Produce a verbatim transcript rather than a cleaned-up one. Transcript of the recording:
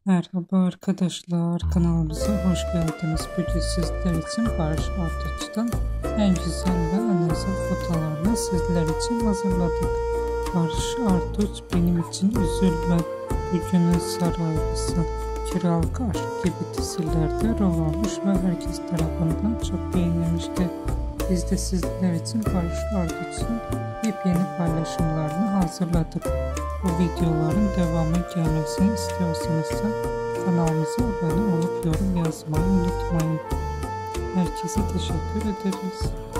Merhaba arkadaşlar, kanalımıza hoş geldiniz. Bugün sizler için Baris Arduc'tan en güzel ve en özel fotolarını sizler için hazırladık. Baris Arduc benim için üzülme, bugünün saraylısı, kiralık aşk gibi dizilerde rol almış ve herkes tarafından çok beğenilmişti. Biz de sizler için Baris Arduc'un yepyeni paylaşımlarını hazırladık. Bu videoların devamı gelmesini istiyorsanız da kanalımıza abone olup yorum yazmayı unutmayın. Herkese teşekkür ederiz.